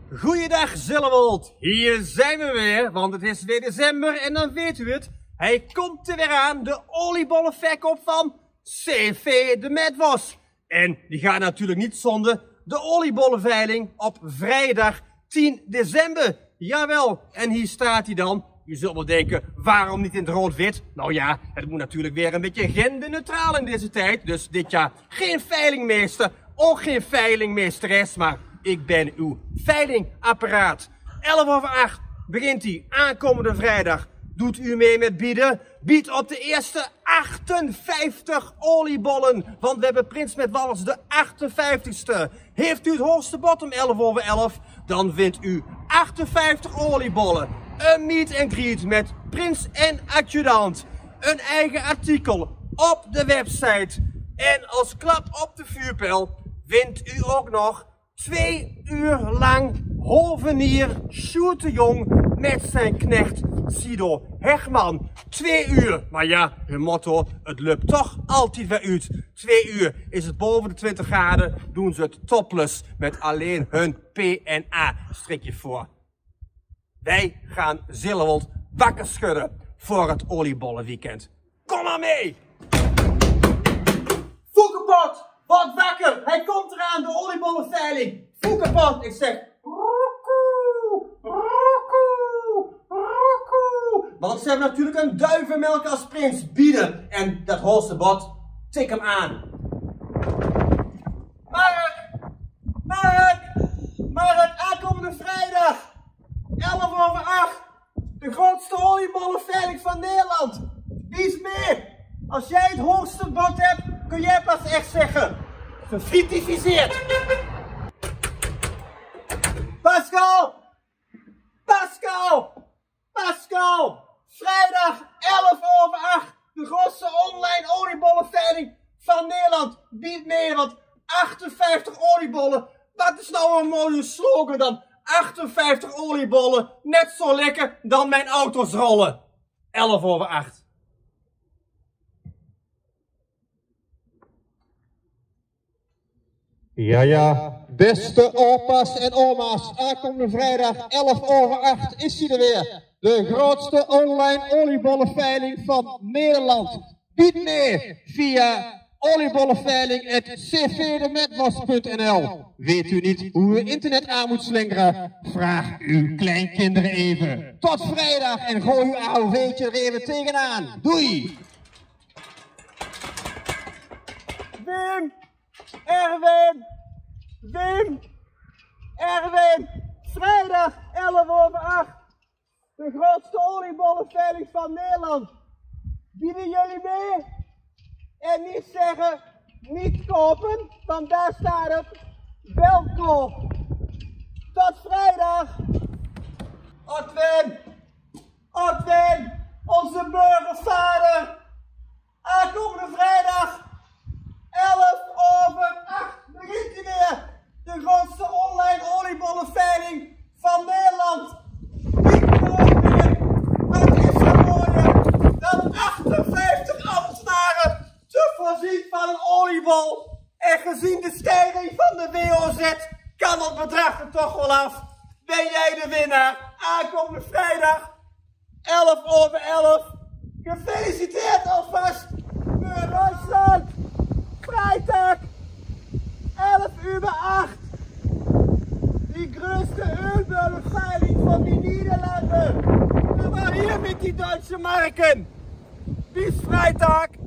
Goeiedag Zillewold, hier zijn we weer, want het is weer december en dan weet u het. Hij komt er weer aan, de oliebollenverkoop van CV de Medwas. En die gaat natuurlijk niet zonder de oliebollenveiling op vrijdag 10 december. Jawel, en hier staat hij dan. Je zult wel denken, waarom niet in het rood-wit? Nou ja, het moet natuurlijk weer een beetje genderneutraal in deze tijd. Dus dit jaar geen veilingmeester, ook geen veilingmeesteres, maar ik ben uw veilingapparaat. 11:08 begint hij, aankomende vrijdag. Doet u mee met bieden? Bied op de eerste 58 oliebollen. Want we hebben Prins met Wallers de 58ste. Heeft u het hoogste bod om 11:11? Dan wint u 58 oliebollen. Een meet and greet met Prins en adjudant. Een eigen artikel op de website. En als klap op de vuurpijl wint u ook nog 2 uur lang hovenier Sjoerd de Jong met zijn knecht Sido Hegman. 2 uur. Maar ja, hun motto, het lukt toch altijd weer uit. 2 uur. Is het boven de 20 graden, doen ze het topless met alleen hun PNA-strikje voor. Wij gaan Zillewold wakker schudden voor het oliebollenweekend. Kom maar mee! Foukepot, word wakker! Hij komt eraan, de oliebollenveiling! Foukepot, ik zeg... Roekoe, roekoe, roekoe. Want ze hebben natuurlijk een duivenmelk als prins bieden. En dat hoogste bod, tik hem aan. Mark, aankomende vrijdag! 11:08, de grootste oliebollenveiling van Nederland. Wie is mee? Als jij het hoogste bod hebt, kun jij pas echt zeggen. Gefritificeerd. Pascal! Vrijdag 11:08, de grootste online oliebollenveiling van Nederland. Bied mee, want 58 oliebollen. Wat is nou een mooie slogan dan? 58 oliebollen, net zo lekker dan mijn auto's rollen. 11:08. Ja, beste opa's en oma's, aankomende vrijdag 11:08 is hij er weer. De grootste online oliebollenveiling van Nederland. Bied mee via oliebollenveiling@cvdemedwas.nl. Weet u niet hoe u internet aan moet slingeren? Vraag uw kleinkinderen even. Tot vrijdag en gooi uw AOV'tje er even tegenaan. Doei! Wim, Erwin, vrijdag 11:08, de grootste oliebollenveiling van Nederland. Bieden jullie mee? En niet zeggen, niet kopen, want daar staat het, wel koop. Tot vrijdag. Otwin, onze burgervader. Aankomende vrijdag, 11:08, begint hij weer. De grootste online oliebollenveiling van Nederland. Niet gewoon meer. Wat is er mooier dan 58 ambtenaren te voorzien van een oliebol. En gezien de stijging van de WOZ kan dat bedrag er toch wel af. Ben jij de winnaar? Aankomende vrijdag 11:11. Gefeliciteerd alvast. Duitsland. Vrijdag 11:08. Die grootste ölbollenveiling van die Nederlanden. We waren hier met die Duitse marken. Bis vrijdag.